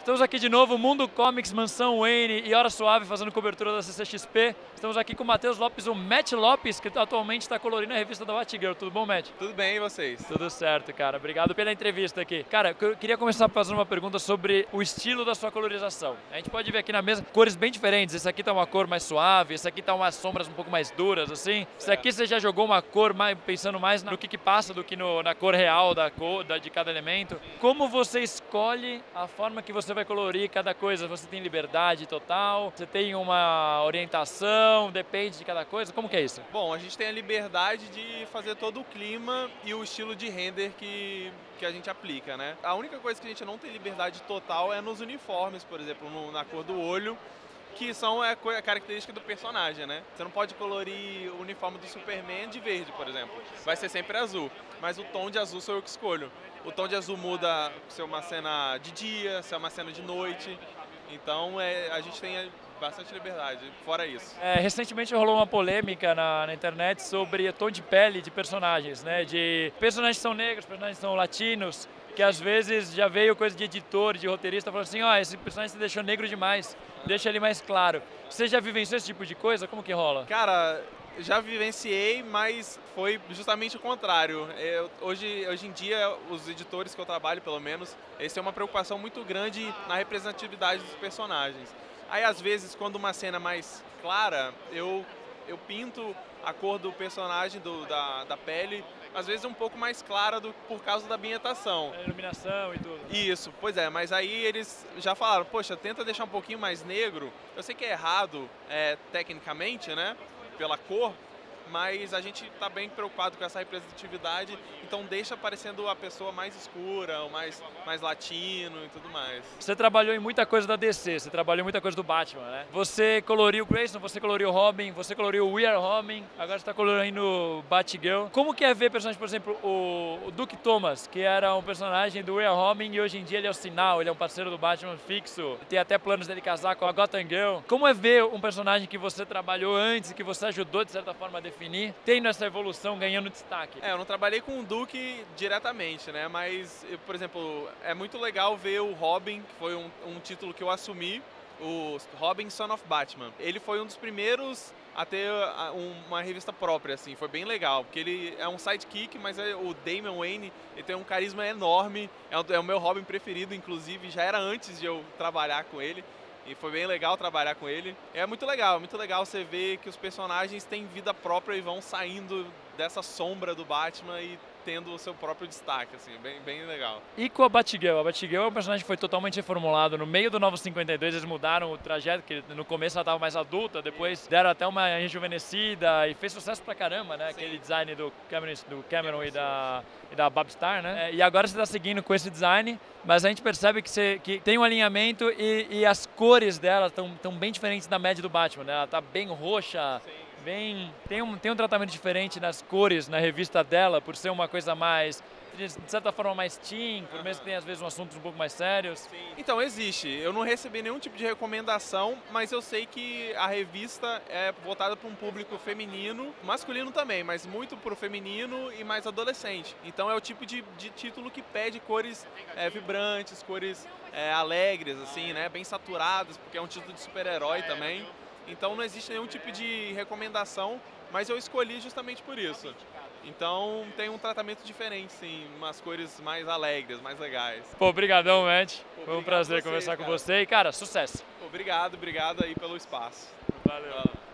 Estamos aqui de novo, Mundo Comics, Mansão Wayne e Hora Suave fazendo cobertura da CCXP. Estamos aqui com o Matheus Lopes, o Matt Lopes, que atualmente está colorindo a revista da Batgirl. Tudo bom, Matt? Tudo bem, e vocês? Tudo certo, cara. Obrigado pela entrevista aqui. Cara, eu queria começar fazendo uma pergunta sobre o estilo da sua colorização. A gente pode ver aqui na mesa cores bem diferentes. Esse aqui tá uma cor mais suave, esse aqui tá umas sombras um pouco mais duras, assim. Esse aqui você já jogou uma cor mais, pensando mais no que passa do que na cor real de cada elemento. Como você escolhe a forma que você vai colorir cada coisa? Você tem liberdade total? Você tem uma orientação? Depende de cada coisa? Como que é isso? Bom, a gente tem a liberdade de fazer todo o clima e o estilo de render que a gente aplica, né? A única coisa que a gente não tem liberdade total é nos uniformes, por exemplo, na cor do olho, que são a característica do personagem, né? Você não pode colorir o uniforme do Superman de verde, por exemplo. Vai ser sempre azul, mas o tom de azul sou eu que escolho. O tom de azul muda se é uma cena de dia, se é uma cena de noite. Então a gente tem bastante liberdade, fora isso. Recentemente rolou uma polêmica na internet sobre o tom de pele de personagens, né? De personagens que são negros, personagens que são latinos, que às vezes já veio coisa de editor, de roteirista, falando assim, esse personagem você deixou negro demais, deixa ele mais claro. Você já vivenciou esse tipo de coisa? Como que rola? Cara, já vivenciei, mas foi justamente o contrário. Hoje em dia, os editores que eu trabalho, pelo menos, eles têm uma preocupação muito grande na representatividade dos personagens. Aí, às vezes, quando uma cena é mais clara, eu pinto a cor do personagem, da pele, às vezes um pouco mais clara por causa da ambientação. A iluminação e tudo. Isso, pois é, mas aí eles já falaram, poxa, tenta deixar um pouquinho mais negro. Eu sei que é errado tecnicamente, né, pela cor, mas a gente está bem preocupado com essa representatividade, então deixa parecendo a pessoa mais escura, o mais latino e tudo mais. Você trabalhou em muita coisa da DC, você trabalhou em muita coisa do Batman, né? Você coloriu o Grayson, você coloriu o Robin, você coloriu o We Are Robin, agora você está colorindo o Batgirl. Como que é ver personagens, por exemplo, o Duke Thomas, que era um personagem do We Are Robin e hoje em dia ele é o Sinal, ele é um parceiro do Batman fixo, tem até planos dele casar com a Gotham Girl. Como é ver um personagem que você trabalhou antes, que você ajudou de certa forma a definir, tendo essa evolução, ganhando destaque? Eu não trabalhei com o Duke diretamente, né? Mas, por exemplo, é muito legal ver o Robin, que foi um título que eu assumi, o Robin Son of Batman. Ele foi um dos primeiros a ter uma revista própria, assim, foi bem legal, porque ele é um sidekick, mas o Damian Wayne, ele tem um carisma enorme, é o meu Robin preferido, inclusive, já era antes de eu trabalhar com ele. E foi bem legal trabalhar com ele. É muito legal você ver que os personagens têm vida própria e vão saindo dessa sombra do Batman e tendo o seu próprio destaque, assim, bem legal. E com a Batgirl? A Batgirl é um personagem que foi totalmente reformulado. No meio do Novo 52 eles mudaram o trajeto, que no começo ela estava mais adulta, depois deram até uma rejuvenescida e fez sucesso pra caramba, né? Sim. Aquele design do Cameron e da Babstar, né? E agora você está seguindo com esse design, mas a gente percebe que tem um alinhamento e as cores dela estão bem diferentes da média do Batman, né? Ela tá bem roxa. Sim. Tem um tratamento diferente nas cores na revista dela, por ser uma coisa mais, de certa forma, mais teen, por mesmo que tenha às vezes assuntos um pouco mais sérios. Sim. Então, existe. Eu não recebi nenhum tipo de recomendação, mas eu sei que a revista é voltada para um público feminino, masculino também, mas muito para o feminino e mais adolescente. Então é o tipo de título que pede cores vibrantes, cores alegres, assim, né, bem saturadas, porque é um título de super-herói também. Então não existe nenhum tipo de recomendação, mas eu escolhi justamente por isso. Então tem um tratamento diferente, sim, umas cores mais alegres, mais legais. Pô, brigadão, Matt. Foi um prazer conversar com você e, cara, sucesso. Obrigado aí pelo espaço. Valeu.